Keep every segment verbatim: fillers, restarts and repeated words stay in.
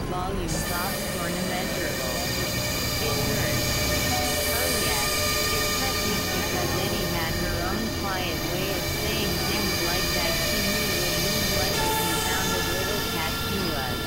volume dropped for an immeasurable. It hurt. Oh yes, it cut deep because Eddie had her own quiet way of saying things like that she knew would mean what a confounded little cat she was.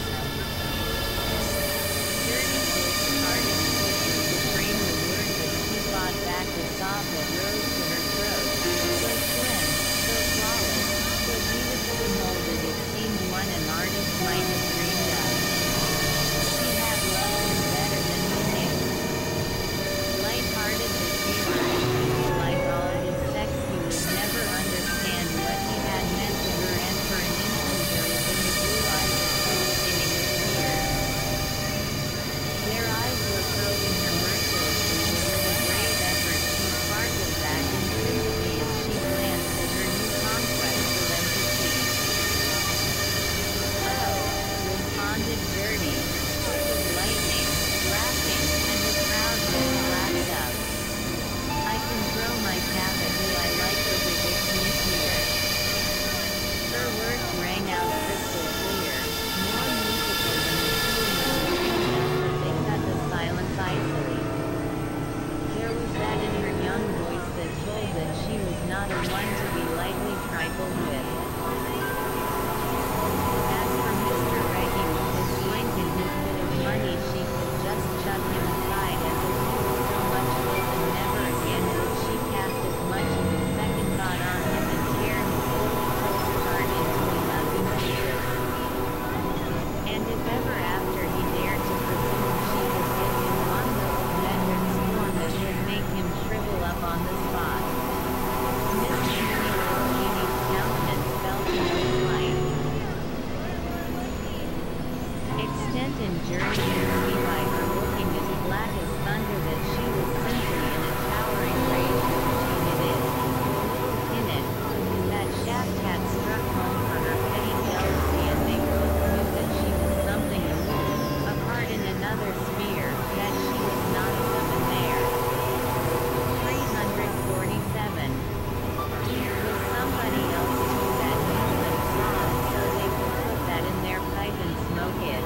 Dirty Dick started quickly to frame the word that she fought back the sob that rose to her throat. So slim, so flawless, so beautifully molded it seemed one an artist might have dreamed of. She had loved him better than he knew. Light-hearted deceiver and people like all his sex, he would never understand what he had meant to her, and for an instant there was in the blue eyes a pulsating of tears. Their eyes were probing her mercilessly, but with a brave effort she sparkled back in sympathy as she glanced at her new conquest for them to see. Oh, responded Dirty, quick as lightning, laughing, and the crowd just laughed up. I can throw my cap at who I like with a big nuclear. Her words rang out crystal clear, more musical than the cooling of the treetops as they cut the silence icily. There was that in her young voice that told that she was not a one to be lightly trifled with. As for Mister Reggie with his slink and his bit of money, she could just chuck him aside as if he was so much good, and never again would she cast as much as a second thought on him and tear his little cold heart into a nothing tear. And if ever after he dared to presume she could give him one little measured scorn that would make him shrivel up on the spot, Miss Jimmy Little Jeannie's countenance fell to no light. Extent and journey could see by her looking as black as thunder that she was simply in a towering rage with Jeannie. In it, that shaft had struck home for her petty jealousy, and they both knew that she was something aloof, apart in another sphere, that she was not of them and there. three hundred forty-seven. Was somebody else too that knew them saw, and so they would put that in their pipe and smoke it.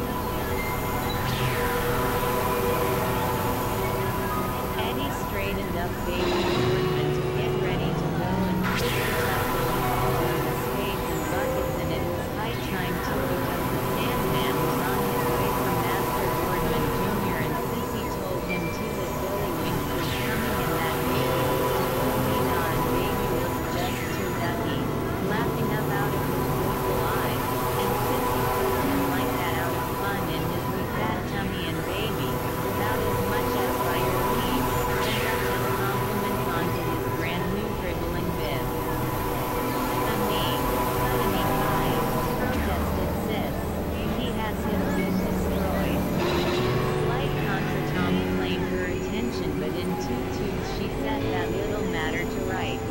Eddie straightened up baby Boardman to get ready to go and put the tussle and all of the spades and buckets, and it was high time too because the Sandman was on his way from Master Boardman Junior and Sissy told him too that Billy Winks was coming and that baby was to go meet on, and baby looked just too ducky, laughing up out of his beautiful eyes, and Sissy put him like that out of fun in his wee fat tummy, and baby, without as much as by your leave, sent up his compliments onto his brand new dribbling bib. "The me, Sunny pie," protested Sis. "He has his bib destroyed." Slight contretemps claimed her attention, but in two tooths she set that little matter to rights.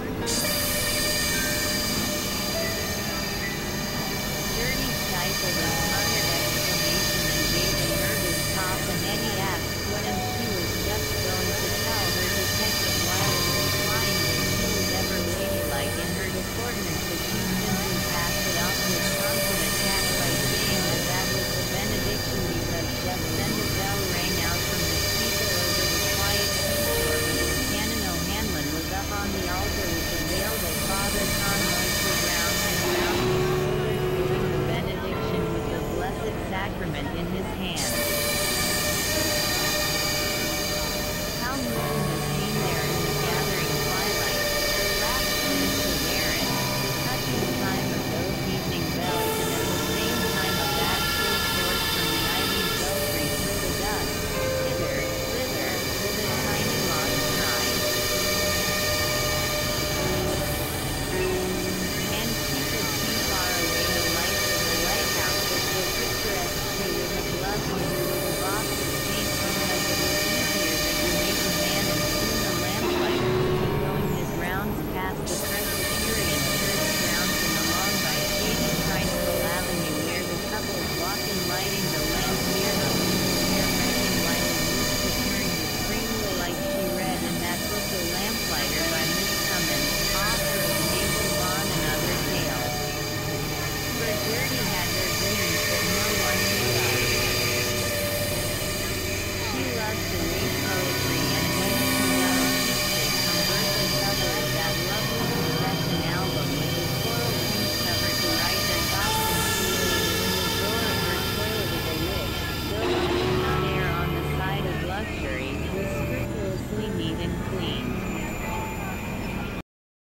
Dirty stifled a smothered exclamation and gave a nervous cough, and Eddie asked what, and she was just going to tell her detective while it was flying that she was ever ladylike in her deportment, but she simply passed it off with consummate tact by saying that that was the benediction, because just then the bell rang out from the steeple over the quiet seashore where Canon O'Hanlon was up on the altar with the veil that Father Conroy put round him, round his shoulders, doing the benediction with the Blessed Sacrament in his hand.